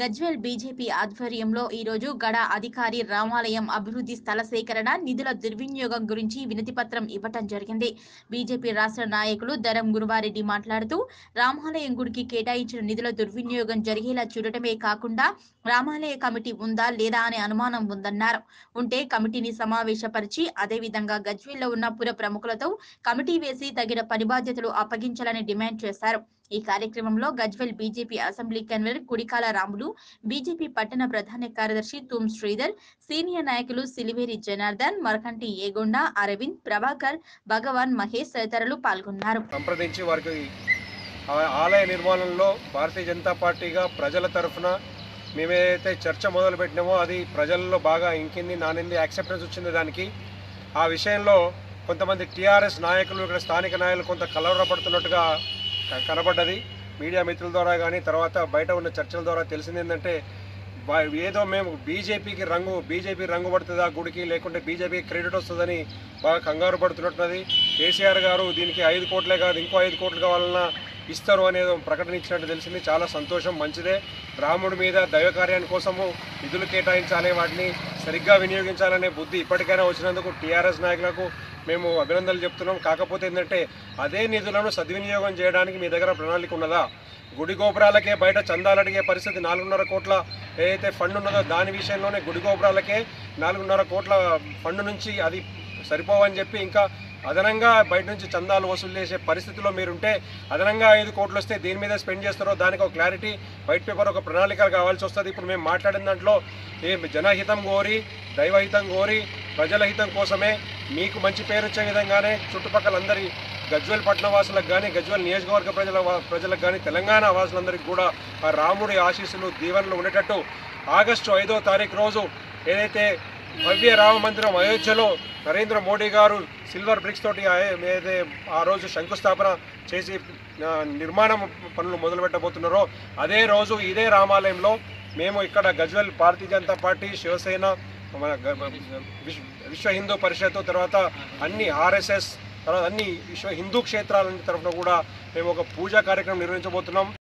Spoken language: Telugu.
గజ్వేల్ బీజేపీ ఆధ్వర్యంలో ఈరోజు గడ అధికారి రామాలయం అభివృద్ధి స్థల సేకరణ నిధుల దుర్వినియోగం గురించి వినతిపత్రం ఇవ్వటం జరిగింది. బీజేపీ రాష్ట్ర నాయకులు దరం గురువారెడ్డి మాట్లాడుతూ రామాలయం గుడికి కేటాయించిన నిధుల దుర్వినియోగం జరిగేలా చూడటమే కాకుండా రామాలయ కమిటీ ఉందా లేదా అనే అనుమానం ఉందన్నారు. ఉంటే కమిటీని సమావేశపరిచి అదేవిధంగా గజ్వేల్లో ఉన్న పుర ప్రముఖులతో కమిటీ వేసి తగిన పని బాధ్యతలు అప్పగించాలని డిమాండ్ చేశారు. ఈ కార్యక్రమంలో Gajwel BJP assembly convener Kudikala Ramulu, BJP పట్టణ ప్రధాన కార్యదర్శి తుమ్ శ్రీధర్, సీనియర్ నాయకులు సిలివేరి జనార్దన్, మరకంటి ఏగొండ, అరవింద్, ప్రభాకర్, భగవాన్, మహేష్ తదితరులు పాల్గొన్నారు. సంప్రదించి వారికి ఆలయ నిర్మాణంలో భారతీయ జనతా పార్టీగా ప్రజల తరఫున మేమేదైతే చర్చ మొదలు పెట్టినామో అది ప్రజల్లో బాగా ఇంకింది, నానింది, యాక్సెప్టెన్స్ వచ్చింది. దానికి ఆ విషయంలో కొంతమంది టీఆర్ఎస్ నాయకులు, ఇక్కడ స్థానిక నాయకులు కొంత కలవరపడుతున్నట్టుగా కనబడ్డది. మీడియా మిత్రుల ద్వారా కానీ తర్వాత బయట ఉన్న చర్చల ద్వారా తెలిసింది ఏంటంటే ఏదో మేము బీజేపీ రంగు పడుతుందా గుడికి, లేకుంటే బీజేపీకి క్రెడిట్ వస్తుందని బాగా కంగారు పడుతున్నట్టున్నది. కేసీఆర్ గారు దీనికి 5 కోట్లే కాదు ఇంకో 5 కోట్లు కావాలన్నా ఇస్తారు అనేది ప్రకటన ఇచ్చినట్టు తెలిసింది. చాలా సంతోషం, మంచిదే. రాముడి మీద దైవకార్యాని కోసము నిధులు కేటాయించాలి, వాటిని సరిగ్గా వినియోగించాలనే బుద్ధి ఇప్పటికైనా వచ్చినందుకు టీఆర్ఎస్ నాయకులకు మేము అభినందనలు చెప్తున్నాం. కాకపోతే ఏంటంటే అదే నిధులను సద్వినియోగం చేయడానికి మీ దగ్గర ప్రణాళిక ఉన్నదా? గుడి గోపురాలకే బయట చందాలు అడిగే పరిస్థితి 4.5 కోట్ల ఏదైతే ఫండ్ ఉన్నదో దాని విషయంలోనే గుడి గోపురాలకే 4.5 కోట్ల ఫండ్ నుంచి అది సరిపోవని చెప్పి ఇంకా అదనంగా బయట నుంచి చందాలు వసూలు చేసే పరిస్థితిలో మీరుంటే అదనంగా 5 కోట్లు వస్తే దేని మీద స్పెండ్ చేస్తారో దానికి ఒక క్లారిటీ, వైట్ పేపర్, ఒక ప్రణాళిక కావాల్సి వస్తుంది. ఇప్పుడు మేము మాట్లాడిన దాంట్లో జనహితం కోరి, దైవహితం కోరి, ప్రజల హితం కోసమే మీకు మంచి పేరు వచ్చే విధంగానే చుట్టుపక్కల అందరి గజ్వేల్ పట్టణ వాసులకు కానీ, గజ్వేల్ నియోజకవర్గ ప్రజలకు కానీ, తెలంగాణ వాసులందరికీ కూడా ఆ రాముడి ఆశీస్సులు, దీవెనలు ఉండేటట్టు ఆగస్టు 5వ తారీఖు రోజు ఏదైతే భవ్య రామ మందిరం అయోధ్యలో నరేంద్ర మోడీ గారు సిల్వర్ బ్రిక్స్ తోటి ఏదైతే ఆ రోజు శంకుస్థాపన చేసి నిర్మాణం పనులు మొదలుపెట్టబోతున్నారో అదే రోజు ఇదే రామాలయంలో మేము ఇక్కడ గజ్వేల్ భారతీయ జనతా పార్టీ, శివసేన, విశ్వ హిందూ పరిషత్, తర్వాత అన్ని RSS, తర్వాత అన్ని విశ్వ హిందూ క్షేత్రాల తరఫున కూడా మేము ఒక పూజా కార్యక్రమం నిర్వహించబోతున్నాం.